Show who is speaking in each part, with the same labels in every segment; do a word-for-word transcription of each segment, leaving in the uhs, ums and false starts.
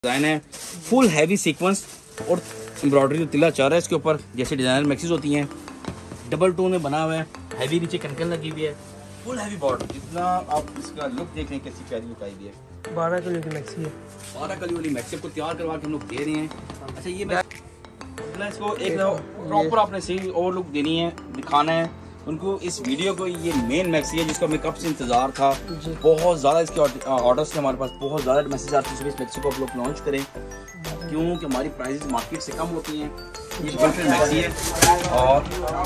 Speaker 1: Design है full heavy sequence और embroidery जो तिला चाह रहा है इसके ऊपर, जैसे डिज़ाइनर मैक्सीज होती हैं, डबल टोन में बना हुआ है, हैवी नीचे कनकन लगी हुई है, फुल हैवी बॉर्डर। जितना आप इसका लुक देख रहे हैं कैसी प्यारी लुक आई हुई है।
Speaker 2: बारह कली की मैक्सी है,
Speaker 1: बारह कली वाली मैक्सी को तैयार करवा के हम लोग दे रहे हैं। अच्छा ये मैं इसको एक प्रॉपर आपने सही और लुक देनी है, दिखाना है उनको इस वीडियो को। ये मेन मैक्सी है जिसका हमें कब से इंतजार था, बहुत ज़्यादा इसके ऑर्डर्स थे हमारे पास, बहुत ज़्यादा मैसेज आते हैं इस मैक्सी को आप लोग लॉन्च करें, क्योंकि हमारी प्राइसेस मार्केट से कम होती हैं। ये बटन मैक्सी है और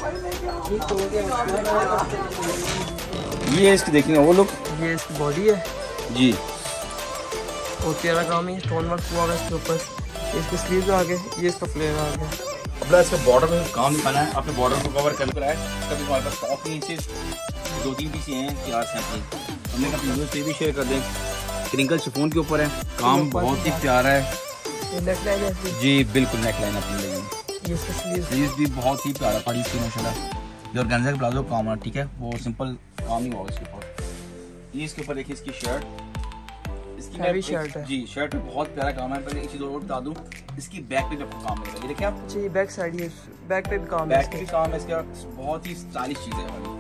Speaker 1: ये इसकी देखिए वो लुक,
Speaker 2: ये इसकी बॉडी है
Speaker 1: जी,
Speaker 2: और प्यारा काम है, स्टोन वर्क हुआ है इसके ऊपर, इसके स्लीव आ गए, ये इसका फ्लेयर आ गया।
Speaker 1: अब इसका बॉर्डर में काम दिखाना है, आपने बॉर्डर को कवर कर रहा है। कभी हमारे पास टॉप नहीं, सिर्फ दो तीन पीस हैं तैयार से अपनी, हमने कहा वीडियो से भी शेयर कर दें। क्रिंकल शिफॉन के ऊपर है, काम बहुत ही प्यारा है जी, बिल्कुल नेक लाइन अपनी लेंगे, स्लीव्स भी बहुत ही प्यारा पड़ी इसकी माशाल्लाह। जो ऑर्गेन्जा का प्लाजो काम है, ठीक है, वो सिंपल काम ही होगा इसके ऊपर। ये इसके ऊपर देखिए इसकी शर्ट, इसकी हैवी शर्ट है जी, शर्ट में बहुत प्यारा काम है। पहले एक चीज और बता दूं, इसकी बैक पे भी आपको काम मिलेगा, ये देखिए आप।
Speaker 2: अच्छा ये बैक साइड है, बैक पे भी काम है,
Speaker 1: बैक पे भी काम है इसका, बहुत ही स्टाइलिश चीज है वाली।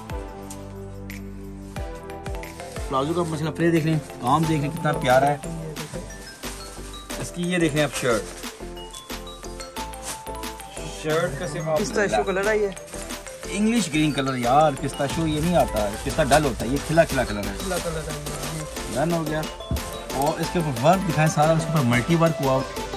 Speaker 1: प्लाजो का मसला फिर देख लें, काम देख लें कितना प्यारा है इसकी। ये देख लें आप शर्ट, शर्ट का सिर्फ
Speaker 2: पिस्ताशियो कलर है, ये
Speaker 1: इंग्लिश ग्रीन कलर यार, पिस्ताशियो ये नहीं आता है, पिस्ता डल होता है, ये खिला खिला कलर है,
Speaker 2: खिला कलर है,
Speaker 1: डन हो गया। और इसके ऊपर वर्क दिखाएं सारा, उसके ऊपर मल्टी वर्क हुआ,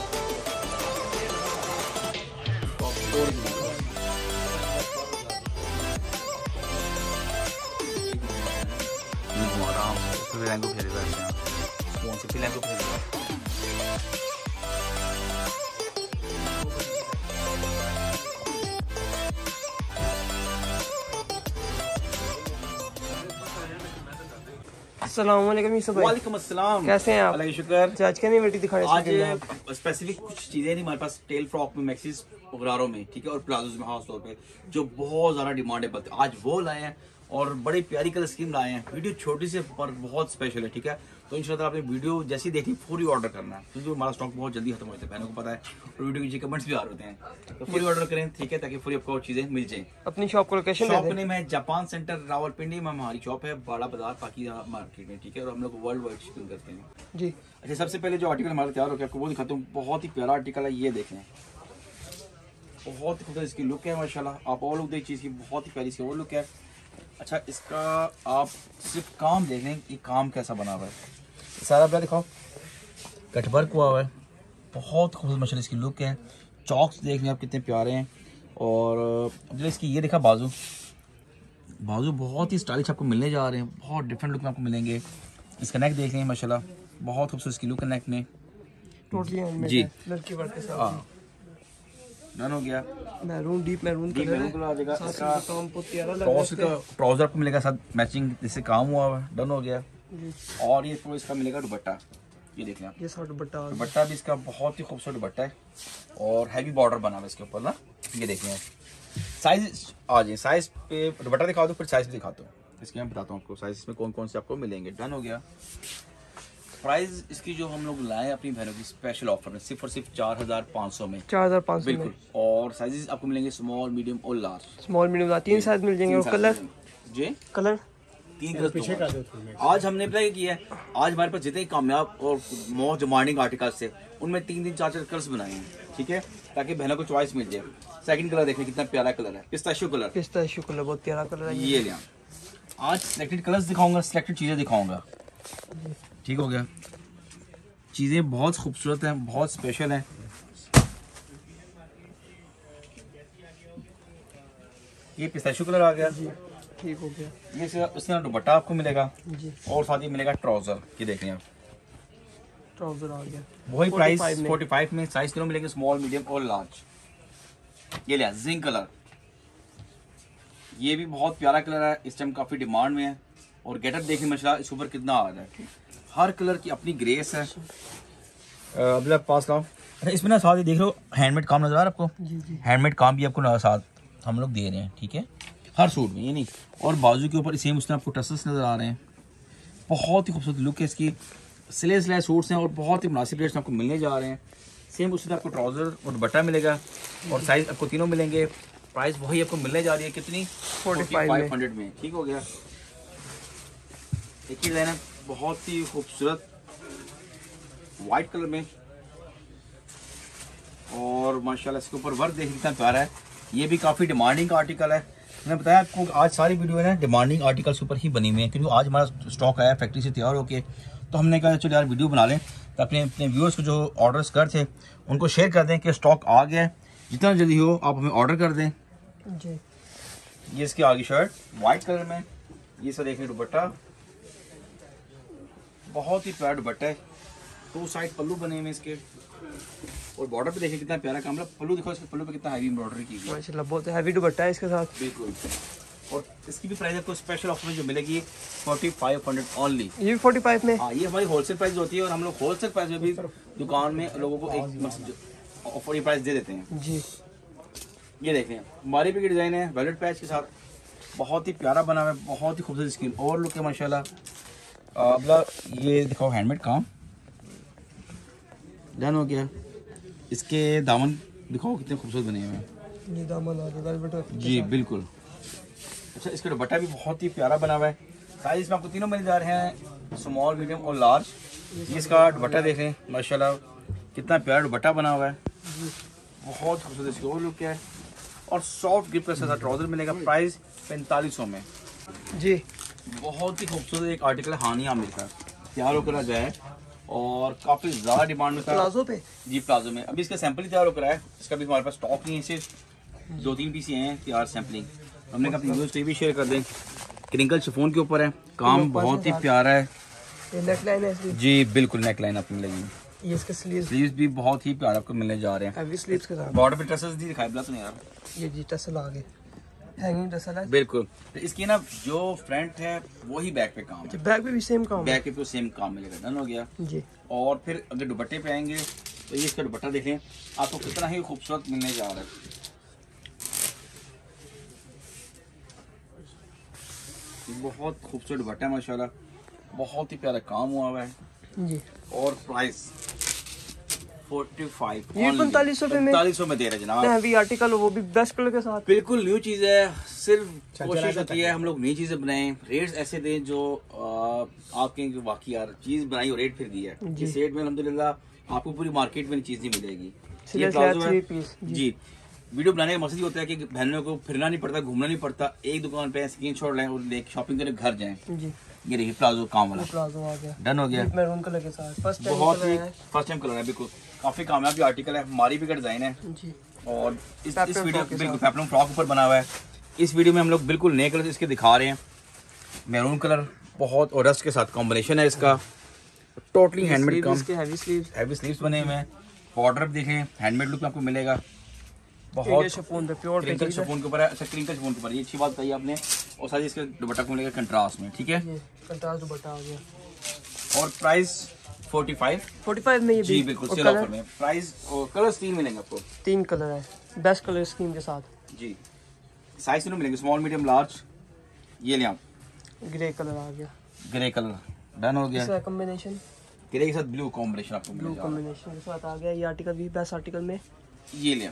Speaker 2: अस्सलामुअलैकुम यूसुफ भाई।
Speaker 1: वालेकुम अस्सलाम,
Speaker 2: कैसे हैं आप?
Speaker 1: अल्लाह का शुक्र।
Speaker 2: आज क्या नहीं बेटी दिखाने,
Speaker 1: आज स्पेसिफिक कुछ चीजें नहीं हमारे पास, टेल फ्रॉक में, मैक्सीज गरारों में, ठीक है, और प्लाजोज में खास तौर पे जो बहुत ज्यादा डिमांडेबल थे, आज वो लाए हैं और बड़ी प्यारी कलर स्कीम लाए हैं। वीडियो छोटी से पर बहुत स्पेशल है, ठीक है, तो इंशाल्लाह आपने वीडियो जैसी देखी पूरी ऑर्डर करना है, क्योंकि हमारा स्टॉक बहुत जल्दी खत्म हो जाता है, बहनों को पता है, और वीडियो के नीचे कमेंट्स भी आ रहे हैं, तो पूरी ऑर्डर करें, ठीक है, ताकि पूरी आपको चीजें मिल जाएं।
Speaker 2: अपनी शॉप को लोकेशन
Speaker 1: शॉप नेम है जापान सेंटर रावलपिंडी में, हमारी शॉप है बड़ा बाजार पाकी मार्केट में, ठीक है, और हम लोग वर्ल्ड वाइड शिपिंग करते हैं
Speaker 2: जी।
Speaker 1: अच्छा, सबसे पहले जो आर्टिकल हमारा तैयार हो गया आपको वो दिखाता हूँ, बहुत ही प्यारा आर्टिकल है, ये देखें, बहुत ही खूबसूरत इसकी लुक है माशाल्लाह। आप और लुक देख चीज़ की, बहुत ही प्यारी इसकी वो लुक है। अच्छा, इसका आप सिर्फ काम देख लें, ये काम कैसा बना हुआ है, सारा प्यार दिखाओ, कटवर्क हुआ हुआ है, बहुत खूबसूरत माशाल्लाह इसकी लुक है। चॉक्स देख लें आप कितने प्यारे हैं, और जो इसकी ये देखा बाजू, बाजू बहुत ही स्टाइलिश आपको मिलने जा रहे हैं, बहुत डिफरेंट लुक में आपको मिलेंगे। इसका नेक देख लें माशाल्लाह, बहुत खूबसूरत इसकी लुक है नेक में,
Speaker 2: टोटली जी लड़की वर्क के साथ।
Speaker 1: हाँ, डन हो गया,
Speaker 2: maroon deep maroon
Speaker 1: deep maroon colour आ जाएगा। इसका
Speaker 2: काम बहुत प्यारा लग रहा है,
Speaker 1: ट्राउजर आपको मिलेगा साथ मैचिंग, जिससे काम हुआ हुआ है, डन हो गया। और ये तो इसका मिलेगा दुपट्टा, ये देख लें आप,
Speaker 2: ये सारा दुपट्टा
Speaker 1: दुपट्टा भी इसका बहुत ही खूबसूरत दुपट्टा है, और हैवी बॉर्डर बना हुआ है इसके ऊपर ना, ये देख लें। साइज आ जाए, साइज पे दुपट्टा दिखा दो, फिर साइज दिखाता हूँ इसके, मैं बताता हूँ आपको साइज में कौन कौन से आपको मिलेंगे। डन हो गया। प्राइस इसकी जो हम लोग लाए अपनी बहनों की स्पेशल ऑफर में, सिर्फ और सिर्फ चार हजार पाँच सौ में,
Speaker 2: चार हजार पाँच सौ
Speaker 1: बिल्कुल। और साइजेस आपको मिलेंगे स्मॉल, मीडियम और लार्ज।
Speaker 2: स्मॉल मीडियम तीन साइज मिल जाएंगे। और कलर जी, कलर
Speaker 1: तीन कलर पीछे का दो। आज हमने अप्लाई किया है, आज हमारे पास जितने कामयाब और मोस्ट डिमांडिंग आर्टिकल्स थे उनमें तीन तीन चार चार कलर्स बनाए हैं, ठीक है, ताकि बहनों को चॉइस मिल जाए। सेकंड कलर देखिए कितना प्यारा कलर है, पिस्ताशियो कलर,
Speaker 2: पिस्ताशियो कलर बहुत प्यारा कलर है।
Speaker 1: ये लिया, आज सिलेक्टेड कलर्स दिखाऊंगा, सिलेक्टेड चीजें दिखाऊंगा, ठीक हो गया। चीजें बहुत खूबसूरत हैं, बहुत स्पेशल हैं। ये पिस्ताशियो कलर आ गया जी,
Speaker 2: ठीक हो गया।
Speaker 1: ये उसमें दुपट्टा आपको मिलेगा
Speaker 2: जी,
Speaker 1: और साथ ही मिलेगा ट्राउजर, ये देख लें आप,
Speaker 2: ट्राउजर आ गया।
Speaker 1: वही प्राइस पैंतालीस में, साइज किलो मिलेंगे स्मॉल, मीडियम और लार्ज। ये लिया जिंक कलर, ये भी बहुत प्यारा कलर है, इस टाइम काफी डिमांड में है, और गेटअप देखने माशाल्लाह इसके ऊपर कितना आ रहा है, हर कलर की अपनी ग्रेस है। अब पास लाओ। अच्छा, इसमें ना साथ ही देख लो हैंडमेड काम नजर आ रहा है आपको,
Speaker 2: जी जी,
Speaker 1: हैंडमेड काम भी आपको साथ हम लोग दे रहे हैं, ठीक है, हर सूट में, ये नहीं। और बाजू के ऊपर सेम उसमें आपको टसल्स नजर आ रहे हैं, बहुत ही खूबसूरत लुक है इसकी। सिले सिलाए सूट्स हैं और बहुत ही मुनासिब रेट्स में आपको मिलने जा रहे हैं। सेम उसी तरह आपको ट्राउज़र और दुपट्टा मिलेगा और साइज़ आपको तीनों मिलेंगे। प्राइस वही आपको मिलने जा रही है कितनी, फोर्टी फाइव हंड्रेड में। ठीक हो गया। एक ही डिज़ाइन है बहुत ही खूबसूरत वाइट कलर में और माशाल्लाह इसके ऊपर वर्क देखिए कितना प्यारा है। ये भी काफ़ी डिमांडिंग का आर्टिकल है। मैंने बताया आपको आज सारी वीडियो है ना डिमांडिंग आर्टिकल्स ऊपर ही बनी हुई है, क्योंकि आज हमारा स्टॉक आया फैक्ट्री से तैयार होके, तो हमने कहा चलो यार वीडियो बना लें तो अपने अपने व्यूअर्स को जो ऑर्डर्स कर थे उनको शेयर कर दें कि स्टॉक आ गया है। जितना जल्दी हो आप हमें ऑर्डर कर दें
Speaker 2: जी।
Speaker 1: ये इसकी आगे शर्ट वाइट कलर में, ये सब देखें दुपट्टा बहुत ही प्यारा दुपट्टा है। टू साइड पल्लू बने हुए इसके और बॉर्डर पे देखिए कितना प्यारा काम है। पल्लू देखो इसके पल्लू पे कितना हैवी एम्ब्रॉयडरी की गई है
Speaker 2: माशाल्लाह, बहुत हैवी दुपट्टा है इसके साथ।
Speaker 1: बिल्कुल। और इसकी भी प्राइस आपको स्पेशल ऑफर में जो मिलेगी फोर्टी फाइव हंड्रेड ओनली।
Speaker 2: ये भी फोर्टी फाइव में।
Speaker 1: हाँ ये हमारी होलसेल प्राइस होती है और हम लोग होलसेल प्राइस में भी दुकान में लोगों को एक ऑफर प्राइस दे देते हैं
Speaker 2: जी।
Speaker 1: ये देखें हमारी भी डिज़ाइन है वेलवेट पैच के साथ, बहुत ही प्यारा बना हुआ है, बहुत ही खूबसूरत स्किन और लुक है माशाल्लाह। अगला ये दिखाओ हैंडमेड काम डन हो गया। इसके दामन दिखाओ कितने खूबसूरत बने हुए हैं।
Speaker 2: ये दामन आ गया वेलवेट
Speaker 1: जी बिल्कुल। अच्छा इसका दुपट्टा भी बहुत ही प्यारा बना हुआ है। साइज में आपको तीनों मिल जा रहे हैं, स्मॉल मीडियम और लार्ज। ये इसका दुपट्टा देख रहे हैं माशाल्लाह कितना प्यारा दुपट्टा बना हुआ है, बहुत खूबसूरत इसकी और लुक है और सॉफ्ट ग्रिप के साथ ट्राउजर मिलेगा। प्राइस पैंतालीस सौ में
Speaker 2: जी।
Speaker 1: बहुत ही खूबसूरत एक आर्टिकल है हानी आमिर का, तैयार होकर आ जाए और काफी ज्यादा डिमांड में था
Speaker 2: प्लाजो पे
Speaker 1: जी प्लाजो में। अभी इसका सैंपल ही तैयार होकर है, इसका भी हमारे पास स्टॉक नहीं है, सिर्फ दो तीन पीस ही हैं तैयार सैंपलिंग। हमने कहा अपनी न्यूज़ भी शेयर कर दें। क्रिंकल शिफॉन के ऊपर है, काम बहुत ही प्यारा है।
Speaker 2: ये नेकलाइन है इसकी
Speaker 1: जी बिल्कुल नेकलाइन आपको मिलेगी।
Speaker 2: ये इसके स्लीव्स
Speaker 1: स्लीव्स भी बहुत ही प्यारा आपको मिलने जा रहे हैं,
Speaker 2: हैवी स्लीव्स के साथ।
Speaker 1: बॉर्डर पे टसल्स दी दिखाई दिला तो नहीं यार।
Speaker 2: ये जी टसल आ गए, हैंगिंग टसल है
Speaker 1: बिल्कुल। तो इसकी ना जो फ्रंट है वही बैक पे काम है,
Speaker 2: बैक पे भी सेम काम है।
Speaker 1: बैक पे सेम काम मिलेगा। डन हो गया
Speaker 2: जी।
Speaker 1: और फिर अगर दुपट्टे पे आएंगे तो ये इसका दुपट्टा देख लें आपको कितना ही खूबसूरत मिलने जा रहा है। बहुत खूबसूरत दुपट्टा है माशाल्लाह, बहुत ही प्यारा काम हुआ हुआ है
Speaker 2: जी।
Speaker 1: और प्राइस फोर्टी फाइव
Speaker 2: ये पैंतालीस सौ में
Speaker 1: पैंतालीस सौ में दे रहे जनाब।
Speaker 2: हैवी आर्टिकल वो भी बेस्ट कलर के साथ।
Speaker 1: बिल्कुल न्यू चीज है, सिर्फ कोशिश होती है हम लोग नई चीजें बनाएं, रेट्स ऐसे दें जो आ, आपके वाकई यार चीज बनाई और रेट फिर दिया है। इस रेट में अल्हम्दुलिल्लाह आपको पूरी मार्केट में चीज नहीं मिलेगी। ये प्लाजो है जी। वीडियो बनाने का मकसद ये होता है कि बहनों को फिरना नहीं पड़ता, घूमना नहीं पड़ता, एक दुकान पे स्क्रीन शॉट लें और लेके शॉपिंग करें घर जाएं
Speaker 2: जी।
Speaker 1: ये देखिए प्लाजो काम वाला
Speaker 2: प्लाजो आ गया,
Speaker 1: डन हो गया
Speaker 2: मैरून कलर के साथ। फर्स्ट टाइम
Speaker 1: बहुत ही फर्स्ट टाइम कलर है, बिल्कुल काफी कामयाबी आर्टिकल है। हमारी भी डिजाइन है
Speaker 2: जी।
Speaker 1: और इस, इस वीडियो बिल्कुल पेप्लम फ्रॉक ऊपर बना हुआ है। इस वीडियो में हम लोग बिल्कुल नए कलर इसके दिखा रहे हैं। मैरून कलर बहुत और रस्ट के साथ कॉम्बिनेशन है इसका, टोटली हैंडमेड काम,
Speaker 2: हैवी स्लीव्स
Speaker 1: हैवी स्लीव्स बने हुए हैं। बॉर्डर देखें हैंडमेड लुक आपको मिलेगा, बहुत
Speaker 2: शिफॉन पे प्योर
Speaker 1: क्रिंकल शिफॉन के ऊपर है। अच्छा क्रिंकल शिफॉन के ऊपर ये अच्छी बात कही आपने। और साथ ही इसके दुपट्टा को मिलेगा कंट्रास्ट में, ठीक है
Speaker 2: कंट्रास्ट दुपट्टा आ गया
Speaker 1: और price forty five
Speaker 2: forty five में ये
Speaker 1: जी बिल्कुल सेल ऑफर में। प्राइस और कलर तीन मिलेंगे आपको,
Speaker 2: तीन कलर है बेस्ट कलर स्कीम के साथ
Speaker 1: जी। साइज तीनों मिलेंगे स्मॉल मीडियम लार्ज। ये ले आप
Speaker 2: ग्रे कलर आ गया,
Speaker 1: ग्रे कलर डन हो गया।
Speaker 2: इसका कॉम्बिनेशन
Speaker 1: ग्रे के साथ ब्लू कॉम्बिनेशन आपको
Speaker 2: ब्लू
Speaker 1: मिलेगा।
Speaker 2: कॉम्बिनेशन के साथ आ गया। ये आर्टिकल भी बेस्ट आर्टिकल में
Speaker 1: ये ले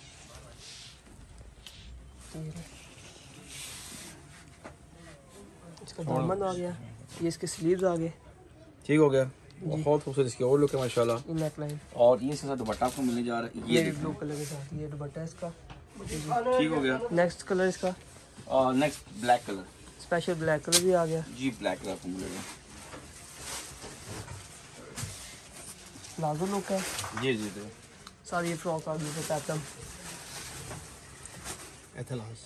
Speaker 2: इसका दामन आ गया, ये इसके स्लीव्स आ गए,
Speaker 1: ठीक हो गया। बहुत खूबसूरत इसकी और लुक है माशाल्लाह।
Speaker 2: ये नेकलाइन
Speaker 1: और ये इसके साथ दुपट्टा आपको मिलने जा रहा है,
Speaker 2: ये
Speaker 1: ये
Speaker 2: भी ब्लू कलर के साथ। ये दुपट्टा है इसका,
Speaker 1: ठीक हो गया।
Speaker 2: नेक्स्ट कलर इसका
Speaker 1: और next black colour,
Speaker 2: special black colour भी आ गया
Speaker 1: जी ब्लैक कलर आपको मिलेगा।
Speaker 2: प्लाजो लुक है
Speaker 1: जी जी जी
Speaker 2: सारी। ये फ्रॉक आ गई पैटर्न एथलास,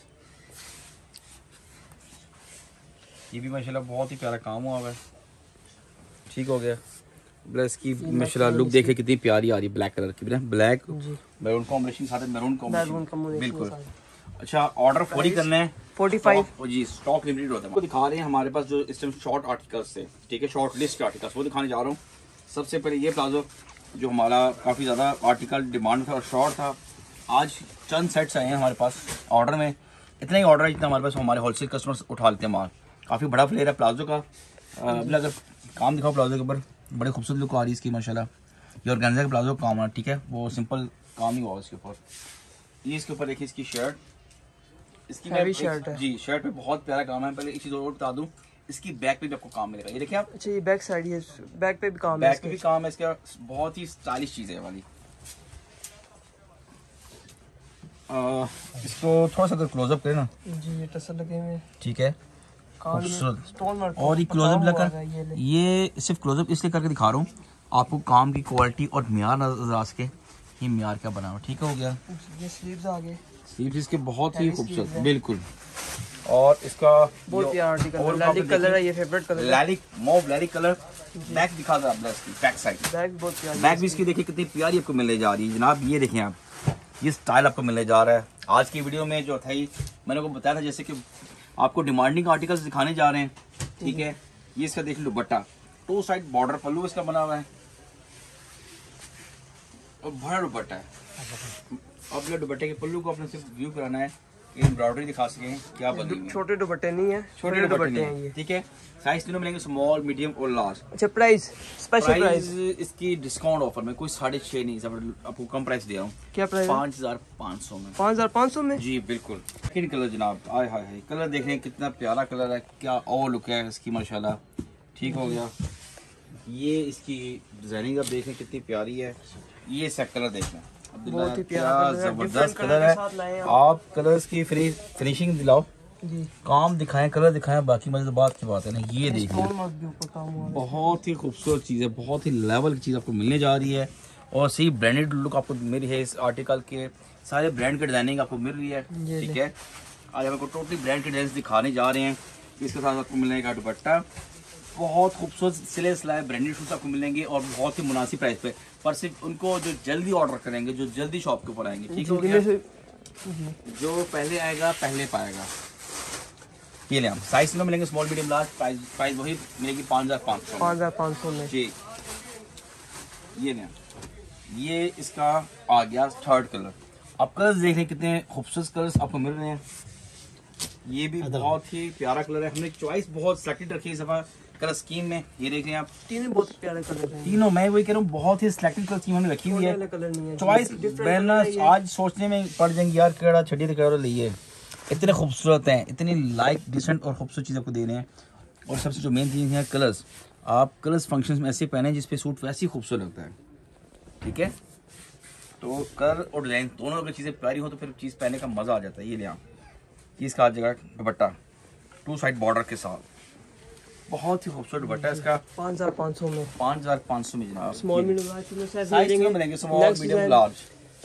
Speaker 1: ये भी माशाल्लाह बहुत ही प्यारा काम हुआ है, ठीक हो गया। ब्लैक की माशाल्लाह लुक देखे कितनी प्यारी आ रही है, ब्लैक कलर की ना, ब्लैक मैरून कॉम्बिनेशन साथ में मैरून कॉम्बिनेशन बिल्कुल। अच्छा ऑर्डर पूरी करना है
Speaker 2: फोर्टी फाइव
Speaker 1: जी, स्टॉक लिमिटेड होता है। आपको दिखा रहे हैं हमारे पास जो इस टाइम शॉर्ट आर्टिकल्स थे, ठीक है शॉर्ट लिस्ट के आर्टिकल्स वो दिखाने जा रहा हूँ। सबसे पहले ये प्लाजो जो हमारा काफ़ी ज़्यादा आर्टिकल डिमांड था और शॉर्ट था, आज चंद सेट्स आए हैं हमारे पास ऑर्डर में। इतना ही ऑर्डर है जितना हमारे पास हमारे होलसेल कस्टमर्स उठा लेते हैं माल। काफ़ी बड़ा फ्लेयर है प्लाजो का। अगर काम दिखाओ प्लाजो के ऊपर, बड़े खूबसूरत लुक आ रही है इसकी माशाल्लाह। ये ऑर्गेन्जा का प्लाजो काम है, ठीक है, वो सिंपल काम नहीं हुआ इसके ऊपर। ये इसके ऊपर देखिए इसकी शर्ट, इसकी
Speaker 2: हैवी शर्ट है
Speaker 1: जी, शर्ट पे बहुत प्यारा काम है। पहले एक चीज़ और बता दूं, इसकी बैक पे भी आपको काम मिलेगा, ये देखिए आप।
Speaker 2: अच्छा, ये बैक साइड है, बैक पे भी काम है,
Speaker 1: बैक पे भी काम है इसका, बहुत ही स्टाइलिश चीज़ है वाली। आ, इसको थोड़ा सा अगर क्लोजअप करें ना
Speaker 2: जी, ये टसल लगे हुए हैं,
Speaker 1: ठीक है,
Speaker 2: खूबसूरत स्टोन वर्क
Speaker 1: और ये क्लोजअप लगा, ये सिर्फ क्लोजअप इसलिए करके दिखा रहा हूँ आपको, काम की क्वालिटी और म्यार नजर आ सके, ये म्यार क्या बना हुआ, ठीक हो गया।
Speaker 2: ये स्लीव्स आ गए,
Speaker 1: स्लीव्स इसके बहुत ही खूबसूरत, बिल्कुल। और इसका
Speaker 2: बहुत प्यारा आर्टिकल, लैलिक कलर है, ये फेवरेट कलर है,
Speaker 1: lilac mauve lilac colour. Back दिखा दो आप, इसकी बैक साइड,
Speaker 2: बैक बहुत प्यारी,
Speaker 1: बैक भी इसकी देखिए कितनी प्यारी आपको मिलने जा रही है जनाब। ये देखें आप, ये स्टाइल आपको मिलने जा रहा है। आज की वीडियो में जो था ही मैंने को बताया था, जैसे कि आपको डिमांडिंग आर्टिकल्स दिखाने जा रहे हैं, ठीक है। ये इसका देख लो दुपट्टा, टू साइड बॉर्डर पल्लू इसका बना हुआ है और बड़ा दुपट्टा है। अपने दुपट्टे के पल्लू को अपने सिर्फ व्यू कराना है, एम्ब्रॉयडरी दिखा सकें क्या बनी है।
Speaker 2: छोटे दुपट्टे नहीं है,
Speaker 1: छोटे दुपट्टे हैं ये, ठीक है। साइज तीनों मिलेंगे, स्मॉल, मीडियम और लार्ज।
Speaker 2: अच्छा, प्राइस स्पेशल प्राइस
Speaker 1: इसकी डिस्काउंट ऑफर में कोई साढ़े छः नहीं, सब आपको कम प्राइस दे रहा हूँ।
Speaker 2: क्या प्राइस?
Speaker 1: पाँच हजार पाँच सौ में।
Speaker 2: पाँच हजार पाँच सौ में
Speaker 1: जी बिल्कुल। स्किन कलर जनाब, आय हाय हाय, कलर देख रहे हैं कितना प्यारा कलर है, क्या और लुक है इसकी माशाल्लाह, ठीक हो गया। ये इसकी डिजाइनिंग आप देखें कितनी प्यारी है। ये इसका कलर देखें,
Speaker 2: बहुत ही प्यारा
Speaker 1: जबरदस्त कलर है। आप कलर्स की फिनिशिंग दिलाओ
Speaker 2: जी,
Speaker 1: काम दिखाएं, कलर दिखाएं, बाकी मजे बात की बात है ना। ये देखिए बहुत ही खूबसूरत चीज़ है, बहुत ही लेवल की चीज़ आपको मिलने जा रही है और सही ब्रांडेड लुक आपको मिल रही है। इस आर्टिकल के सारे ब्रांड के डिजाइनिंग आपको मिल रही है, ठीक है। आज हम आपको टोटली ब्रांड के डिजाइन दिखाने जा रहे हैं। इसके साथ आपको मिलेगा दुपट्टा, बहुत खूबसूरत सिले सिलाए ब्रांडेड शूज आपको मिलेंगे और बहुत ही मुनासिब प्राइस पे, पर सिर्फ उनको जो जल्दी ऑर्डर करेंगे, जो जल्दी शॉप के ऊपर आएंगे, ठीक है। जो पहले आएगा पहले पाएगा। ये ले हम साइज में मिलेंगे, small medium large, price price वही मिलेगी पाँच हजार पाँच सौ
Speaker 2: पाँच हजार पाँच सौ में
Speaker 1: जी। ये ले, ये इसका आ गया थर्ड कलर। आप कलर्स देख रहे हैं कितने खूबसूरत कलर्स आपको मिल रहे हैं। ये भी बहुत ही प्यारा कलर है, हमने चॉइस बहुत सिलेक्टेड रखी है इस दफा कलर स्कीम में। ये देख रहे हैं आप,
Speaker 2: तीनों बहुत प्यारे कलर हैं,
Speaker 1: तीनों, मैं वही कह रहा हूँ बहुत ही सिलेक्टेड कलर स्कीम हमने रखी हुई है।
Speaker 2: कलर नहीं है,
Speaker 1: चॉइस बैलेंस आज सोचने में पड़ जाएंगे यार, केड़ा छड़ी तो लिए, इतने खूबसूरत हैं, इतनी लाइक डिसेंट और खूबसूरत चीज़ आपको दे रहे हैं। और सबसे जो मेन चीज़ है कलर्स, आप कलर्स फंक्शंस में ऐसे पहने जिसपे सूट वैसे ही खूबसूरत लगता है, ठीक है। तो कलर और डिजाइन दोनों अगर चीज़ें प्यारी हो तो फिर चीज़ पहनने का मज़ा आ जाता है। ये ले आप, ये इसका आ जाएगा दुपट्टा टू साइड बॉर्डर के साथ, बहुत ही खूबसूरत दुपट्टा है इसका।
Speaker 2: पाँच हजार पाँच सौ में,
Speaker 1: पाँच हजार पाँच सौ में जनाब।
Speaker 2: स्मॉल मीडियम लार्ज
Speaker 1: साइज में मिलेंगे, स्मॉल मीडियम लार्ज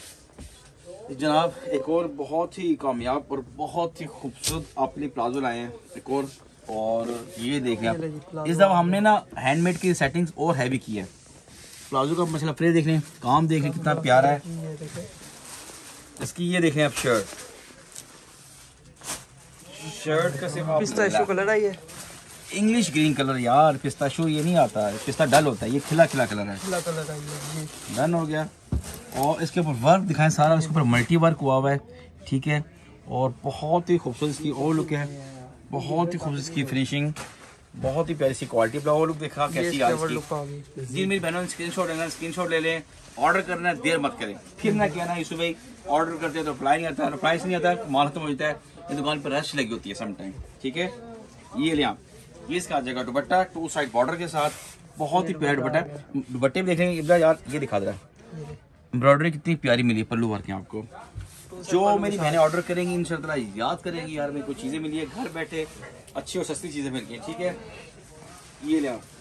Speaker 1: जनाब। एक और बहुत ही कामयाब और बहुत ही खूबसूरत आपके लिए प्लाजो लाए हैं एक और और ये देखें आप, इस दफ़ा हमने ना हैंडमेड की सेटिंग्स और हैवी की है। प्लाजो का मसला फ्रेज देख रहे हैं, काम देख रहे हैं कितना प्यारा है इसकी। ये देखें आप, शर्ट शर्ट का सिर्फ
Speaker 2: पिस्ताशियो कलर है, ये
Speaker 1: इंग्लिश ग्रीन कलर यार, पिस्ताशियो ये नहीं आता है, पिस्ता डल होता है, ये खिला खिला कलर है,
Speaker 2: खिला कलर है ये,
Speaker 1: डन हो गया। और इसके ऊपर वर्क दिखाएं सारा, इसके ऊपर मल्टी वर्क हुआ हुआ है, ठीक है। और बहुत ही खूबसूरत इसकी और लुक है, बहुत ही खूबसूरत इसकी फिनिशिंग, बहुत ही प्यारी सी क्वालिटी। और लुक देखा कैसी है इसकी। जी मेरी बहनों ने स्क्रीनशॉट लेना, स्क्रीनशॉट ले लें, ऑर्डर करना है देर मत करें, फिर ना कहना यूसुफ भाई ऑर्डर करते हैं तो रिप्लाई नहीं आता, रिप्लाई नहीं आता, माल खत्म हो जाता है, ये दुकान पर रश लगी होती है सम टाइम, ठीक है। ये ले आप, ये इसका आ जाएगा दुपट्टा टू साइड बॉर्डर के साथ, बहुत ही प्यारा दुपट्टा है। दुपट्टे में देखेंगे यार, ये दिखा दे रहा है एम्ब्रॉयडरी कितनी प्यारी मिली है, पल्लू वर्क है आपको। जो मेरी बहनें ऑर्डर करेंगी इंशाल्लाह याद करेंगी यार मेरे को चीज़ें मिली है घर बैठे, अच्छी और सस्ती चीज़ें मिल गई, ठीक है। ये ले आप,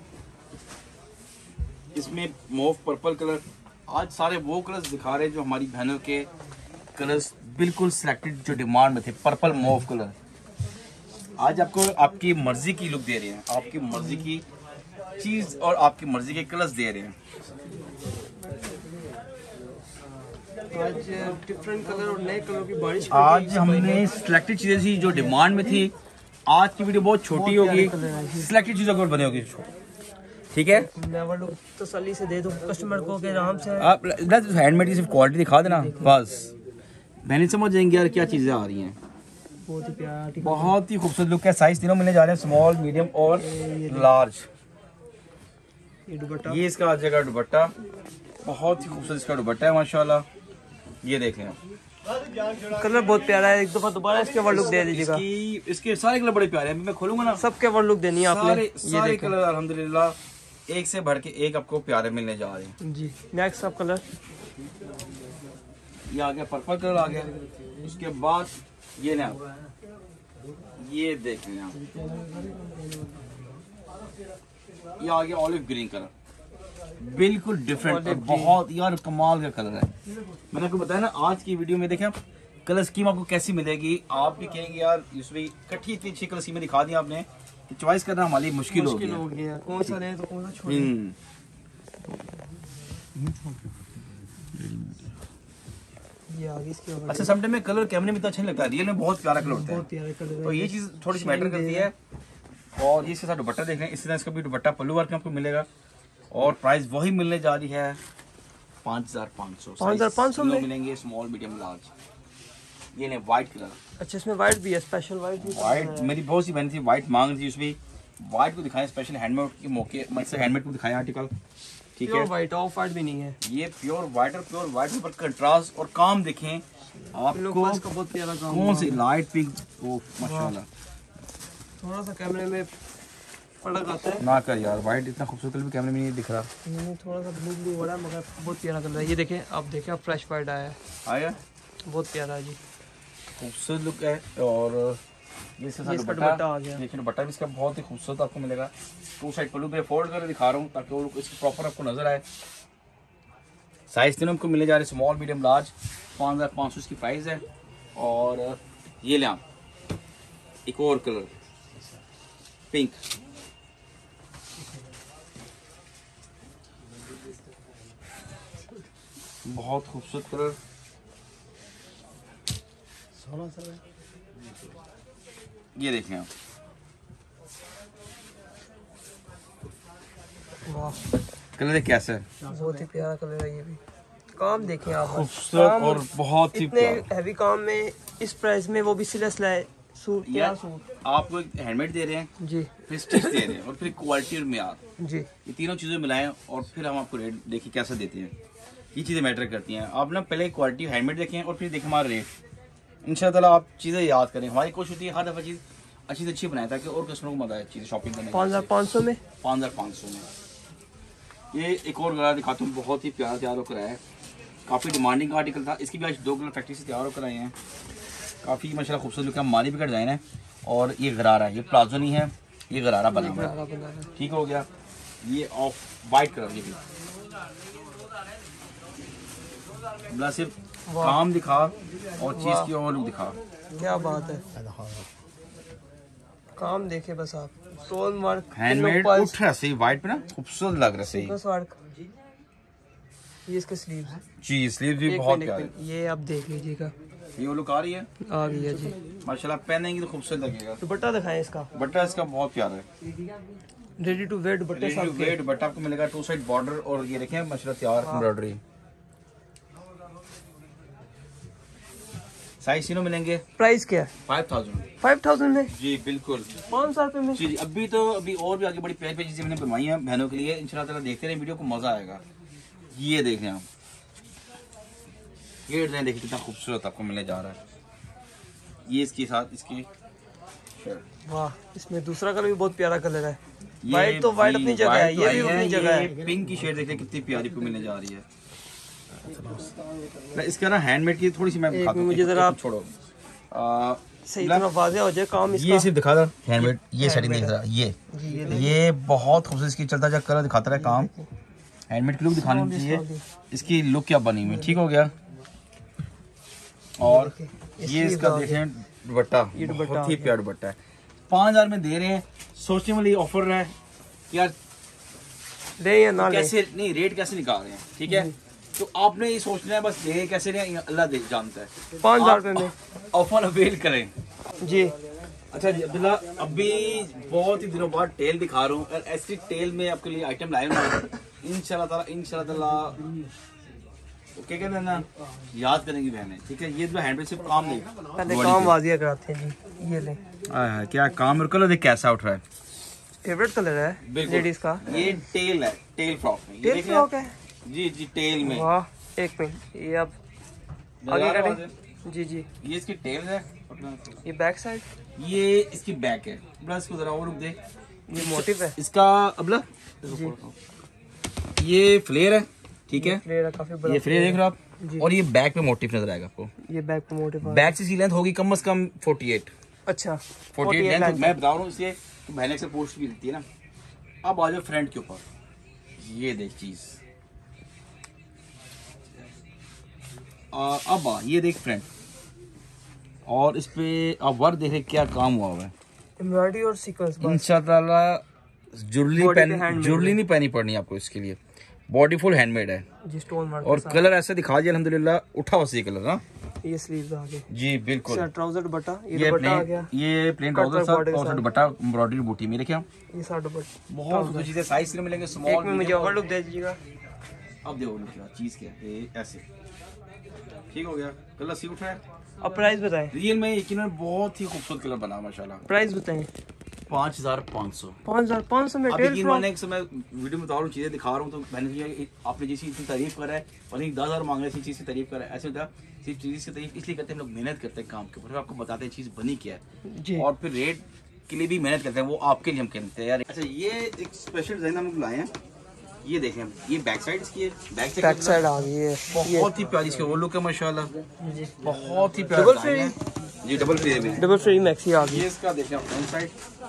Speaker 1: इसमें मोव पर्पल कलर, आज सारे वो कलर्स दिखा रहे हैं जो हमारी बहनों के कलर्स बिल्कुल सिलेक्टेड जो डिमांड में थे, पर्पल मोव कलर। आज आपको आपकी मर्जी की लुक दे रहे हैं, आपकी मर्जी की चीज़ और आपकी मर्जी के कलर्स दे रहे हैं।
Speaker 2: आज डिफरेंट कलर और नए कलर की बारिश,
Speaker 1: आज हमने सिलेक्टेड चीजें थी जो डिमांड में थी। आज की वीडियो बहुत छोटी होगी, सिलेक्टेड चीजों पर बने होगी, ठीक है।
Speaker 2: तसल्ली से दे दो कस्टमर को कि आराम से
Speaker 1: आप हैंडमेड की सिर्फ क्वालिटी दिखा देना, बस मैंने समझ जाएंगे यार क्या चीजें आ रही हैं।
Speaker 2: बहुत ही प्यारा,
Speaker 1: बहुत ही खूबसूरत लुक है। साइज तीनों मिलने जा रहे हैं, स्मॉल, मीडियम और लार्ज।
Speaker 2: ये दुपट्टा,
Speaker 1: ये इसका आ जाएगा दुपट्टा, बहुत ही खूबसूरत इसका दुपट्टा है माशाल्लाह। ये देखें
Speaker 2: कलर बहुत प्यारा है। एक दफा दोबारा इसके ओवर लुक दे दीजिएगा।
Speaker 1: इसकी इसके सारे कलर बड़े प्यारे हैं। मैं खोलूंगा ना,
Speaker 2: सबके ओवर लुक देनी है आपने।
Speaker 1: सारे
Speaker 2: ये
Speaker 1: सारे कलर अल्हम्दुलिल्लाह एक से बढ़ के एक आपको प्यारे मिलने जा रहे हैं
Speaker 2: जी। नेक्स्ट सब कलर,
Speaker 1: ये आ गया पर्पल कलर आ गया। उसके बाद ये ना, ये देख लें आप, ये आ गया ऑलिव ग्रीन कलर, बिल्कुल डिफरेंट, बहुत यार कमाल का कलर है। मैंने आपको बताया ना आज की वीडियो में देखें कलर स्कीम आपको कैसी मिलेगी। आप भी कहेंगे यार इसमें इकट्ठी इतनी अच्छी कलर स्कीमें दिखा दी आपने, चॉइस करना हमारी मुश्किल हो गया।
Speaker 2: हो गया कौन सा ले तो कौन सा छोड़े। ये आगे इसके ओवर।
Speaker 1: अच्छा समटाइम में कलर कैमरे में तो अच्छा नहीं लगता, रियल में बहुत प्यारा कलर होता है।
Speaker 2: बहुत प्यारे कलर
Speaker 1: तो ये चीज थोड़ी सी मैटर करती है। और ये इसके साथ दुपट्टा देख रहे हैं, इसी तरह इसका भी दुपट्टा पल्लू वर्क में आपको मिलेगा। और प्राइस वही मिलने जा रही है पाँच हजार पाँच सौ
Speaker 2: पाँच हजार पाँच सौ में
Speaker 1: मिलेंगे, स्मॉल मीडियम लार्ज। ये नहीं व्हाइट कलर,
Speaker 2: अच्छा इसमें व्हाइट भी है, स्पेशल व्हाइट भी।
Speaker 1: व्हाइट मेरी बहुत सी बहन थी व्हाइट मांग रही थी, उसमें व्हाइट को दिखाएं स्पेशल हैंडमेड के मौके, मतलब हैंडमेड को दिखाएं आर्टिकल, ठीक है।
Speaker 2: व्हाइट ऑफ व्हाइट भी नहीं है,
Speaker 1: ये प्योर व्हाइट और प्योर व्हाइट पर कंट्रास्ट और काम देखें आपको,
Speaker 2: इसका बहुत प्यारा काम।
Speaker 1: कौन सी लाइट पिंक, ओ माशाल्लाह।
Speaker 2: थोड़ा सा कैमरे में फर्क आता है
Speaker 1: ना कर यार, व्हाइट इतना खूबसूरत कलर भी कैमरे में नहीं दिख रहा।
Speaker 2: नहीं, थोड़ा सा ब्लू ब्लू हो रहा है मगर बहुत प्यारा कलर है। ये देखें आप, देखें आप फ्रेश व्हाइट आया है,
Speaker 1: आया
Speaker 2: बहुत प्यारा है जी,
Speaker 1: खूबसूरत लुक है। और ये इसके साथ
Speaker 2: इसका
Speaker 1: दुपट्टा
Speaker 2: दुपट्टा आ गया।
Speaker 1: देखिए दुपट्टा भी इसका बहुत ही खूबसूरत आपको मिलेगा। टू साइड पल्लू पे फोल्ड करके दिखा रहा हूँ ताकि वो इसकी प्रॉपर आपको नजर आए। साइज तीनों आपको मिले जा रहे, स्मॉल मीडियम लार्ज। पाँच हजार पाँच सौ इसकी प्राइस है। और ये ले एक और कलर पिंक, बहुत खूबसूरत कलर। ये देखें आप,
Speaker 2: वाह
Speaker 1: कलर कैसा है,
Speaker 2: बहुत ही प्यारा कलर है। ये भी काम देखें आप,
Speaker 1: खूबसूरत
Speaker 2: काम
Speaker 1: और बहुत ही
Speaker 2: इतने
Speaker 1: प्यारा।
Speaker 2: हैवी काम में इस प्राइस में, वो भी सिलेस लाए सूट, क्या
Speaker 1: यार
Speaker 2: सूट
Speaker 1: आपको एक हैंडमेड दे रहे हैं,
Speaker 2: जी
Speaker 1: फिर स्टिच दे रहे हैं और फिर क्वालिटी और म्यार,
Speaker 2: जी।
Speaker 1: ये तीनों चीजें मिलाएं और फिर हम आपको रेट देखिए कैसा देते हैं। ये चीजें मैटर करती हैं। आप ना पहले क्वालिटी हैंडमेड देखें और फिर देखें हमारा रेट। इंशाल्लाह आप चीजें याद करें। हमारी कोशिश होती है हर दफा चीज अच्छी से अच्छी बनाए ताकि और कस्टमर को मजा आए चीजें शॉपिंग करने।
Speaker 2: पाँच हजार पाँच सौ में,
Speaker 1: पाँच हजार पाँच सौ में ये एक और गला दिखाता हूँ, बहुत ही प्यारा तैयार होकर आया है। काफ़ी डिमांडिंग का आर्टिकल था, इसकी भी आज दो कलर फैक्ट्री से तैयार होकर आए हैं। काफ़ी माशाल्लाह खूबसूरत लुक है, माली भी का डिज़ाइन है। और ये गरारा, ये प्लाजो नहीं है, ये गरारा बना हुआ है, ठीक हो गया। ये ऑफ वाइट कलर, ये भी बला सिर्फ काम दिखा और चीज़ की और लुक दिखा।
Speaker 2: क्या बात है, काम देखे बस आप, स्टोन वर्क
Speaker 1: हैंडमेड उठ रहा सही, वाइट पे ना खूबसूरत लग रहा सही।
Speaker 2: बस वर्क। ये इसके स्लीव्स है
Speaker 1: जी, स्लीव भी बहुत प्यारे।
Speaker 2: ये आप देख लीजिएगा,
Speaker 1: ये वो लुक आ रही है,
Speaker 2: आ गई है जी
Speaker 1: माशाल्लाह। पहनेंगे तो खूबसूरत लगेगा।
Speaker 2: दुपट्टा दिखाएं इसका,
Speaker 1: बट्टा इसका बहुत प्यारा है,
Speaker 2: रेडी टू वेयर दुपट्टे
Speaker 1: रेडी टू
Speaker 2: सब
Speaker 1: वेयर बट्टा आपको मिलेगा। टू साइड बॉर्डर और ये देखें माशाल्लाह तैयार एम्ब्रॉयडरी। साइज तीनों मिलेंगे।
Speaker 2: प्राइस क्या है?
Speaker 1: फाइव थाउजेंड
Speaker 2: फाइव थाउजेंड में,
Speaker 1: जी बिल्कुल
Speaker 2: पाँच हजार रुपए में
Speaker 1: जी जी। अभी तो अभी और भी आगे बड़ी प्यारी प्यारी चीजें मैंने बनवाई हैं बहनों के लिए। इंशाल्लाह ताला देखते रहे वीडियो को, मजा आएगा। ये देखें आप, ये डिजाइन देखिए कितना खूबसूरत आपको मिलने जा रहा है। ये इसके साथ इसकी शर्ट,
Speaker 2: वाह, इसमें दूसरा कलर भी बहुत प्यारा कलर है।
Speaker 1: ये
Speaker 2: वाइट तो वाइट
Speaker 1: भी
Speaker 2: अपनी जगह है,
Speaker 1: white तो
Speaker 2: ये
Speaker 1: आई
Speaker 2: भी अपनी
Speaker 1: है,
Speaker 2: जगह
Speaker 1: ये
Speaker 2: है।
Speaker 1: पिंक की शेड देखिए कितनी प्यारी को मिलने जा रही है। इसका ना हैंडमेड की थोड़ी सी मैं दिखाता हूं,
Speaker 2: मुझे जरा
Speaker 1: छोड़ो आ,
Speaker 2: सही तरह वाज़ेह हो जाए काम इसका।
Speaker 1: ये सिर्फ दिखा रहा हैंडमेड, ये सेटिंग देख रहा ये ये बहुत खूबसूरत इसकी चलता जा कलर दिखाता रहा काम। हैंडमेड की लुक दिखानी चाहिए, इसकी लुक क्या बनी हुई, ठीक हो गया। और ये इसका देखें दुपट्टा, बहुत ही प्यारा दुपट्टा है। पाँच हजार में दे रहे हैं, सोचने वाली ऑफर है यार,
Speaker 2: ले या ना ले,
Speaker 1: कैसे नहीं रेट कैसे निकाल रहे हैं, ठीक है। तो आपने ये सोचना है बस ले कैसे रहे अल्लाह देख जानता है।
Speaker 2: पाँच हजार रुपए में
Speaker 1: ऑफर अवेल करें
Speaker 2: जी।
Speaker 1: अच्छा जी अब्दुल्ला, अभी बहुत ही दिनों बाद टेल दिखा रहा हूँ और ऐसी टेल में आपके लिए आइटम लाए हूँ इंशाल्लाह ताला। इंशाल्लाह ताला क्या कहते हैं ना, याद करेंगी बहनें, ठीक है। ये जो हैंडमेड से काम नहीं,
Speaker 2: पहले काम वाजिया कराते हैं जी। ये ले,
Speaker 1: क्या काम और कलर देख कैसा उठ रहा है,
Speaker 2: फेवरेट कलर है
Speaker 1: बिल्कुल
Speaker 2: लेडीज का।
Speaker 1: ये टेल है, टेल फ्रॉक में, ये
Speaker 2: टेल
Speaker 1: देख
Speaker 2: फ्रॉक
Speaker 1: रहे
Speaker 2: है।
Speaker 1: हैं? जी जी टेल में।
Speaker 2: वाह एक मिनट, ये आप आगे करें। जी जी
Speaker 1: ये इसकी टेल है,
Speaker 2: ये बैक साइड,
Speaker 1: ये इसकी बैक है। प्लस को जरा और रुक दे,
Speaker 2: ये मोटिव है
Speaker 1: इसका अबला
Speaker 2: जी।
Speaker 1: ये फ्लेयर है, ठीक है,
Speaker 2: फ्लेयर है, काफी बड़ा
Speaker 1: ये फ्लेयर देख रहे हो आप,
Speaker 2: जी।
Speaker 1: और ये बैक पे मोटिव नजर आएगा आपको।
Speaker 2: ये बैक पे मोटिव।
Speaker 1: बैक से इसकी लेंथ होगी कम से कम अड़तालीस।
Speaker 2: अच्छा
Speaker 1: अड़तालीस लेंथ मैं बता रहा हूँ इसलिए कि मैंने से पोस्ट भी देती है ना। अब आ जाओ फ्रंट के ऊपर, ये देख चीज, अब आ ये देख फ्रंट, और इस पे अब वर्क देखे क्या काम हुआ हुआ है,
Speaker 2: एम्ब्रॉयडरी और सीक्वेंस।
Speaker 1: इंशाल्लाह जुर्ली
Speaker 2: Body पे
Speaker 1: पहनी,
Speaker 2: handmade
Speaker 1: जुर्ली नहीं पहनी पड़नी आपको इसके लिए, बॉडी फुल हैंडमेड है।
Speaker 2: जी स्टोन वर्क
Speaker 1: और कलर ऐसा दिखा दिया अल्हम्दुलिल्लाह, उठा वसी कलर ना।
Speaker 2: ये स्लीव्स आ गए
Speaker 1: जी बिल्कुल।
Speaker 2: सर ट्राउजर दुपट्टा, ये
Speaker 1: ये
Speaker 2: दुपट्टा आ
Speaker 1: प्लेन,
Speaker 2: गया,
Speaker 1: ये plain
Speaker 2: Cut
Speaker 1: trouser
Speaker 2: work
Speaker 1: sir
Speaker 2: border के
Speaker 1: और
Speaker 2: साथ।
Speaker 1: दुपट्टा एम्ब्रॉयडरी बूटी में देखिए
Speaker 2: ये सारा दुपट्टा।
Speaker 1: बहुत सुंदर चीजें, साइज से मिलेंगे
Speaker 2: एक
Speaker 1: स्मॉल।
Speaker 2: में मुझे ओवर लुक दे दीजिएगा।
Speaker 1: अब देखो लुक क्या चीज क्या है, ये ऐसे ठीक हो गया, कलर सूट है।
Speaker 2: अब प्राइस बताएं।
Speaker 1: रियल में यकीनन बहुत ही खूबसूरत कलर बना माशाल्लाह।
Speaker 2: प्राइस बताएं।
Speaker 1: पाँच हजार पाँच सौ
Speaker 2: पाँच हजार पाँच सौ में
Speaker 1: अब
Speaker 2: टेल
Speaker 1: यकीन
Speaker 2: फ्रॉक।
Speaker 1: माने कि मैं वीडियो में बता रहा हूँ, चीजें दिखा रहा हूँ, तो मैंने सोचा आपने जैसी इतनी तारीफ करा है और एक दस हजार मांग रहे, इसी चीज की तारीफ करा है, ऐसे होता सिर्फ चीज की तारीफ इसलिए करते हैं, हम लोग मेहनत करते हैं काम के ऊपर, आपको बताते हैं चीज बनी क्या है
Speaker 2: जी।
Speaker 1: और फिर रेट के लिए भी मेहनत करते हैं, वो आपके लिए हम कहते हैं यार। अच्छा ये एक स्पेशल डिजाइन हम लोग लाए हैं, ये देखें हम, ये बैक साइड इसकी है, बैक साइड
Speaker 2: बैक साइड आ गई है,
Speaker 1: बहुत ही प्यारी इसके वो लुक है माशाल्लाह,
Speaker 2: जी
Speaker 1: बहुत ही प्यारा
Speaker 2: डबल
Speaker 1: डिजाइन है। जी डबल फ्री में
Speaker 2: डबल फ्री मैक्सी आ गई।
Speaker 1: ये इसका देखें फ्रंट साइड,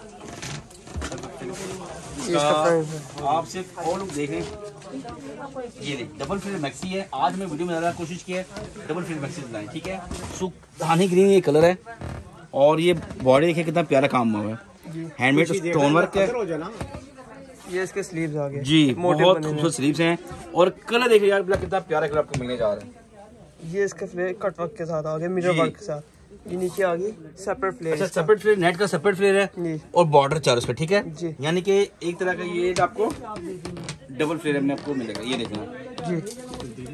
Speaker 2: ये इसका फ्रंट है।
Speaker 1: आप सिर्फ और लोग देखें, ये देख डबल फिल मैक्सी है। आज मैं वीडियो में ज़्यादा कोशिश की है डबल फिल मैक्सी दिलाएं, ठीक है। सुहानी ग्रीन ये कलर है और ये बॉडी देखिए कितना प्यारा काम हुआ है, हैंडमेड स्टोन वर्क है।
Speaker 2: ये इसके स्लीव्स आ गए
Speaker 1: जी
Speaker 2: मोटिव
Speaker 1: बहुत
Speaker 2: बने हुए
Speaker 1: खूबसूरत स्लीव्स हैं और कलर देखिए यार कितना प्यारा कलर आपको मिलने जा रहा है।
Speaker 2: हैं। ये इसके फ्लेयर कट वर्क के साथ आ गए, मिरर
Speaker 1: जी।
Speaker 2: वर्क के साथ। ये नीचे आ गई सेपरेट फ्लेयर।
Speaker 1: अच्छा सेपरेट फ्लेयर, नेट का सेपरेट फ्लेयर है
Speaker 2: जी
Speaker 1: और बॉर्डर चार उसका, ठीक है
Speaker 2: जी।
Speaker 1: यानी कि एक तरह का ये आपको डबल फ्लेयर में आपको मिलेगा। ये देखना
Speaker 2: जी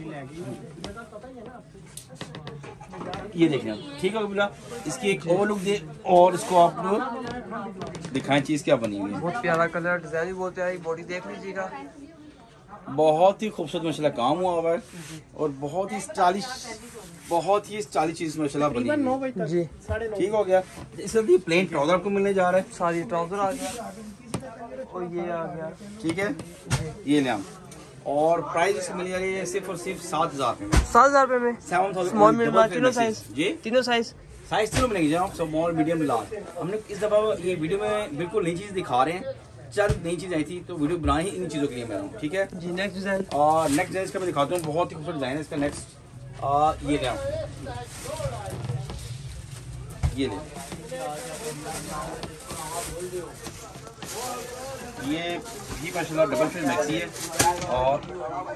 Speaker 1: ये देखना ठीक है बोला, इसकी एक और लुक दे और इसको आप दिखाएं चीज क्या बनी हुई है।
Speaker 2: बहुत प्यारा कलर, डिजाइन भी बहुत प्यारी, बॉडी देख लीजिएगा।
Speaker 1: बहुत ही खूबसूरत माशाल्लाह काम हुआ हुआ है और बहुत ही स्टाइलिश, बहुत ही स्टाइलिश चीज माशाल्लाह बनी हुई है।
Speaker 2: जी
Speaker 1: ठीक हो गया। इसमें प्लेन ट्राउजर आपको मिलने जा रहा है,
Speaker 2: सारी ट्राउजर आ गया और ये आ गया।
Speaker 1: ठीक है ये ले हम, और प्राइस इसकी मिल जा रही है सिर्फ और सिर्फ सात हजार रुपये में,
Speaker 2: सात हजार रुपए में।
Speaker 1: सेवन थाउजेंड
Speaker 2: स्मॉल मीडियम तीनों साइज,
Speaker 1: जी
Speaker 2: तीनों साइज
Speaker 1: साइज तीनों मिलेंगे जनाब, स्मॉल मीडियम लार्ज। हमने इस दफा ये वीडियो में बिल्कुल नई चीज दिखा रहे हैं, चंद नई चीज आई थी तो वीडियो बनाई इन चीजों के लिए मैं हूँ, ठीक है।
Speaker 2: जी नेक्स्ट डिजाइन।
Speaker 1: और नेक्स्ट डिजाइन इसका मैं दिखाता हूँ, बहुत ही खूबसूरत डिजाइन है इसका। नेक्स्ट ये ले आओ, ये ले, ये भी माशाल्लाह डबल फिल मैक्सी है और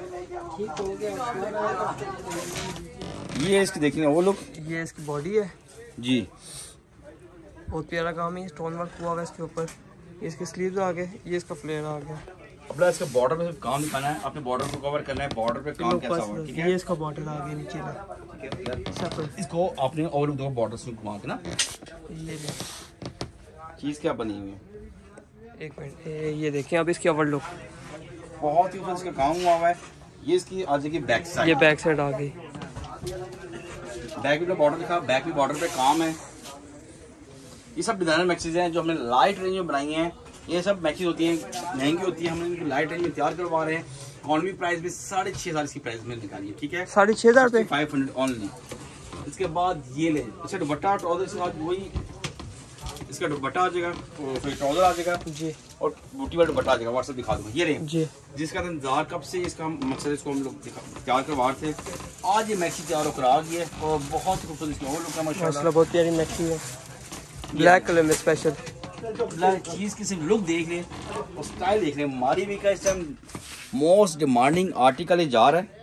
Speaker 1: ये इसकी देखिए वो लुक।
Speaker 2: ये इसकी बॉडी है
Speaker 1: जी
Speaker 2: बहुत प्यारा काम है, स्टोन वर्क हुआ है इसके ऊपर। ये इसके स्लीव्स आ गए, ये इसका फ्लेयर आ गया।
Speaker 1: अपना इसका बॉर्डर पे सिर्फ काम दिखाना है, अपने बॉर्डर को कवर करना है, बॉर्डर पे काम कैसा हुआ, ठीक है।
Speaker 2: ये इसका बॉर्डर आ गया नीचे का,
Speaker 1: ठीक है
Speaker 2: सेपरेट।
Speaker 1: इसको आपने और दो बॉर्डर से घुमा के ना,
Speaker 2: ये ले
Speaker 1: चीज क्या बनी हुई है,
Speaker 2: एक मिनट, ये ये देखें अब इसकी ओवर लुक।
Speaker 1: बहुत ही इसका काम हुआ हुआ है। ये इसकी आज की बैक
Speaker 2: ये
Speaker 1: साइड,
Speaker 2: बैक साइड आ गई।
Speaker 1: बैक भी बॉर्डर दिखा, बैक भी बॉर्डर पे काम है। ये सब डिजाइनर मैक्सीज हैं जो हमने लाइट रेंज में बनाई हैं। ये सब मैक्सीज होती हैं, महंगी होती है, हमने इनको लाइट रेंज में तैयार करवा रहे हैं। इकॉनमी प्राइस में साढ़े छः हजार इसकी प्राइस में निकाली है, ठीक है,
Speaker 2: साढ़े छः हजार रुपये।
Speaker 1: Five hundred only. इसके बाद ये ले, अच्छा दुपट्टा ट्राउजर के साथ वही इसका दुपट्टा आ जाएगा, फिर ट्राउजर आ जाएगा
Speaker 2: जी
Speaker 1: और बूटी वाला दुपट्टा आ जाएगा। व्हाट्सएप दिखा दूंगा, ये रहे
Speaker 2: जी।
Speaker 1: जिसका इंतजार कब से इसका मकसद इसको हम लोग तैयार करवा रहे थे, आज ये मैक्सी तैयार होकर आ गई है और बहुत ही खूबसूरत इसकी और लुक है माशाल्लाह।
Speaker 2: माशाल्लाह बहुत प्यारी मैक्सी है, ब्लैक कलर में स्पेशल।
Speaker 1: चीज की सिर्फ लुक देख ले और स्टाइल देख ले। मारी भी का इस टाइम मोस्ट डिमांडिंग आर्टिकल ये जा रहा है।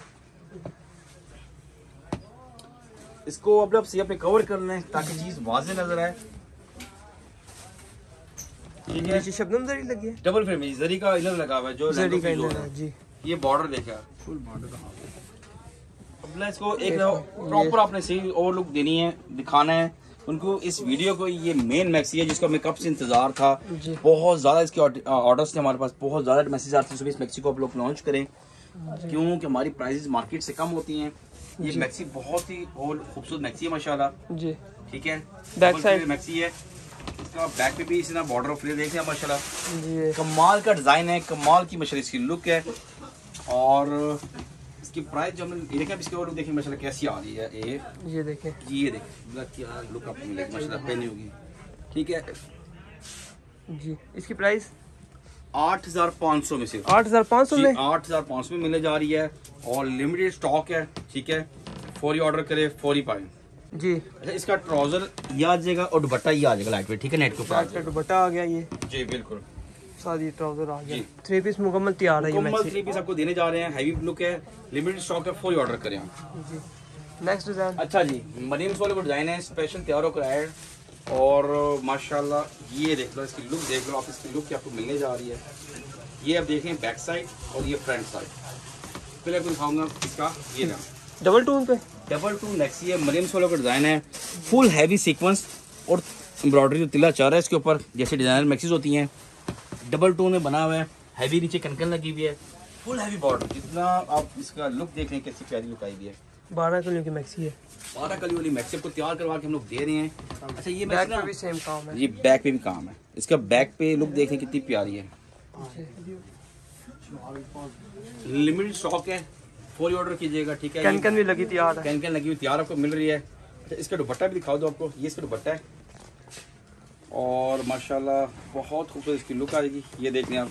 Speaker 1: इसको अब आप सिया पे कवर कर लें ताकि चीज वाज़ेह नजर आए, ठीक है।
Speaker 2: नीचे शबनम जरी लगी है,
Speaker 1: डबल फ्रेम में जरी का इनर लगा हुआ है जो
Speaker 2: जरी का
Speaker 1: लहंगा
Speaker 2: इनर
Speaker 1: पे
Speaker 2: है जी।
Speaker 1: ये बॉर्डर देखा, फुल बॉर्डर कहाँ पे। अब इसको एक प्रॉपर आपने सही और लुक देनी है, दिखाना है उनको इस वीडियो को ये मेन मैक्सी है जिसको हमें कब से इंतजार था।
Speaker 2: जी।
Speaker 1: बहुत ज़्यादा इसके ऑर्डर्स थे हमारे पास, बहुत ज़्यादा मैसेज आते हैं सुबह इस मैक्सी को आप लोग लॉन्च करें, क्योंकि हमारी प्राइसेस मार्केट से कम होती हैं। ये मैक्सी बहुत ही और खूबसूरत मैक्सी है माशाल्लाह।
Speaker 2: जी।
Speaker 1: ठीक है,
Speaker 2: बैक साइड
Speaker 1: मैक्सी है, इसका बैक पे भी इसी तरह बॉर्डर ऑफ ले देखते हैं माशाल्लाह।
Speaker 2: जी।
Speaker 1: कमाल का डिजाइन है, कमाल की माशाल्लाह इसकी लुक है। और इसकी प्राइस जो हमने देखा इसके और देखें माशाल्लाह कैसी आ रही है। ये
Speaker 2: ये देखें,
Speaker 1: ये देखें मतलब क्या लुक आपको मिलेगी माशाल्लाह, पहनी होगी। ठीक है
Speaker 2: जी। इसकी प्राइस
Speaker 1: आठ हजार पाँच सौ में से
Speaker 2: आठ हजार पाँच सौ में
Speaker 1: आठ हजार पाँच सौ में मिलने जा रही है और लिमिटेड स्टॉक है। ठीक है, फौरी ऑर्डर करे फौरी पाए
Speaker 2: जी।
Speaker 1: अच्छा, इसका ट्राउजर ये आ जाएगा और दुपट्टा ये आ जाएगा लाइट वेट। ठीक है, नेट के ऊपर
Speaker 2: दुपट्टा आ गया ये।
Speaker 1: जी बिल्कुल,
Speaker 2: सादी ट्राउजर आ गया।
Speaker 1: जी।
Speaker 2: थ्री पीस मुकम्मल तैयार है ये
Speaker 1: मुकम्मल
Speaker 2: मैक्सी।
Speaker 1: थ्री पीस आपको देने जा रहे हैं। हैवी लुक है, लिमिटेड स्टॉक है, फौरी ऑर्डर करें आप।
Speaker 2: जी। Next design.
Speaker 1: अच्छा जी, मरीम्स वाले को डिजाइन है स्पेशल तैयार होकर ऐड। और माशाल्लाह ये देख लो, इसकी लुक देख लो आप, इसकी लुक क्या आपको मिलने जा रही है। ये आप देखें बैक साइड और ये फ्रंट साइड। पहले आपको दिखाऊंगा इसका ये ना
Speaker 2: डबल टून पे
Speaker 1: डबल टू मैक्सी है, मरीम्स वालों का डिजाइन है, फुल हैवी सीक्वेंस और एम्ब्रॉयडरी जो तिला चाह रहा है इसके ऊपर, जैसे डिजाइनर मैक्सीज होती हैं। डबल टोन में बना हुआ है, हैवी नीचे कनकन लगी हुई है, फुल हैवी बॉर्डर। जितना आप इसका लुक देख रहे हैं कैसी प्यारी लुक आई हुई है।
Speaker 2: बारह किलो की मैक्सी है।
Speaker 1: बारह कली वाली मैक्सी को तैयार करवा के हम लोग दे रहे हैं। अच्छा, ये
Speaker 2: बैक
Speaker 1: मैक्सी
Speaker 2: पे
Speaker 1: ना
Speaker 2: भी सेम काम है।
Speaker 1: ये बैक पे भी काम है, इसका बैक पे लुक देखें कितनी प्यारी है। लिमिटेड स्टॉक है, फुल ऑर्डर कीजिएगा। ठीक है,
Speaker 2: कनकन भी लगी तैयार है।
Speaker 1: कैन कैन लगी हुई तैयार आपको मिल रही है। अच्छा, इसका दुपट्टा भी दिखाओ दो आपको, ये इसका दुपट्टा है और माशाल्लाह बहुत खूबसूरत इसकी लुक आएगी। ये देख लें आप,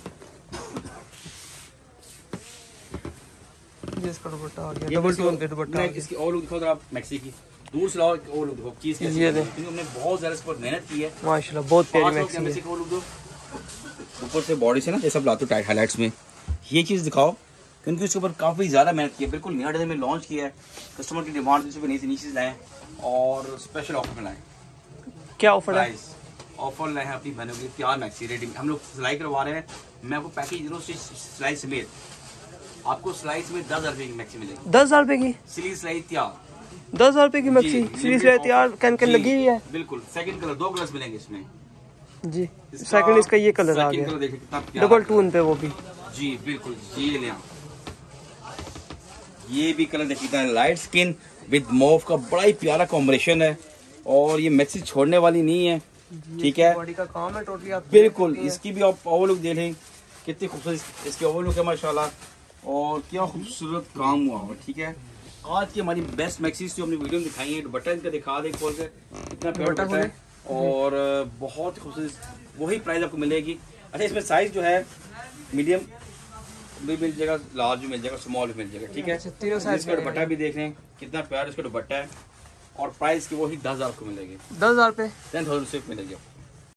Speaker 2: ये इसका दुपट्टा आ गया।
Speaker 1: ये
Speaker 2: डबल टोन पे दुपट्टा आ
Speaker 1: मैं
Speaker 2: गया।
Speaker 1: इसकी और लुक दिखाओ जरा आप मैक्सी की, दूर से लाओ और लुक दिखाओ चीज कैसी
Speaker 2: ये
Speaker 1: है,
Speaker 2: देख।
Speaker 1: क्योंकि हमने बहुत ज्यादा इस पर मेहनत की है।
Speaker 2: माशाल्लाह बहुत प्यारी
Speaker 1: पाँच सौ
Speaker 2: मैक्सी
Speaker 1: कैमरे
Speaker 2: है।
Speaker 1: से और लुक दो, ऊपर से बॉडी से ना ये सब लाते टाइट हाईलाइट्स में। ये चीज दिखाओ क्योंकि उसके ऊपर काफी ज्यादा मेहनत की है। बिल्कुल नया डिजाइन में लॉन्च किया है, कस्टमर की डिमांड से नई से नई चीज लाए और स्पेशल ऑफर में लाए।
Speaker 2: क्या ऑफर है?
Speaker 1: प्राइस ऑफर लाए हैं अपनी बहनों के लिए, तैयार मैक्सी रेडी हम लोग सिलाई करवा रहे हैं। मैं आपको पैकेज दिनों से सिलाई समेत आपको सिलाई समेत दस हजार रुपए की मैक्सी मिलेगी।
Speaker 2: दस हजार रुपए की
Speaker 1: सिली सिलाई तैयार,
Speaker 2: दस हजार रुपए की मैक्सी
Speaker 1: जी,
Speaker 2: सीरीज
Speaker 1: limited
Speaker 2: है तैयार,
Speaker 1: offer।
Speaker 2: कैन कैन
Speaker 1: जी,
Speaker 2: लगी हुई है।
Speaker 1: बिल्कुल सेकंड कलर, दो कलर्स मिलेंगे इसमें।
Speaker 2: जी। सेकंड इसका ये कलर आ
Speaker 1: सेकंड कलर
Speaker 2: गया,
Speaker 1: देखिए कितना प्यारा
Speaker 2: डबल
Speaker 1: कलर।
Speaker 2: टून पे वो भी।
Speaker 1: जी बिल्कुल, ये ले आप। ये भी कलर देखिए कितना लाइट स्किन विद मूव का बड़ा ही प्यारा कॉम्बिनेशन है और ये मैक्सी छोड़ने वाली नहीं है। ठीक है,
Speaker 2: बॉडी का काम है टोटली आप
Speaker 1: बिल्कुल। इसकी भी आप ओवर लुक देख लें, कितनी खूबसूरत इसकी ओवर लुक है माशाल्लाह, और क्या खूबसूरत काम हुआ हुआ। ठीक है, आज की हमारी बेस्ट मैक्सीज जो हमने वीडियो में दिखाई है, दुपट्टा इनका दिखा दे खोल के, इतना प्यारा दुपट्टा है और बहुत खूबसूरत, वही प्राइस आपको मिलेगी। अच्छा, इसमें साइज जो है मीडियम भी मिल जाएगा, लार्ज भी मिल जाएगा, स्मॉल भी मिल जाएगा। ठीक है,
Speaker 2: तीनों साइज
Speaker 1: इसका दुपट्टा भी देख लें कितना प्यारा इसका दुपट्टा है और प्राइस की वही दस हजार को मिलेगी,
Speaker 2: दस हजार रुपए
Speaker 1: टेन थाउजेंड सिर्फ मिलेगी।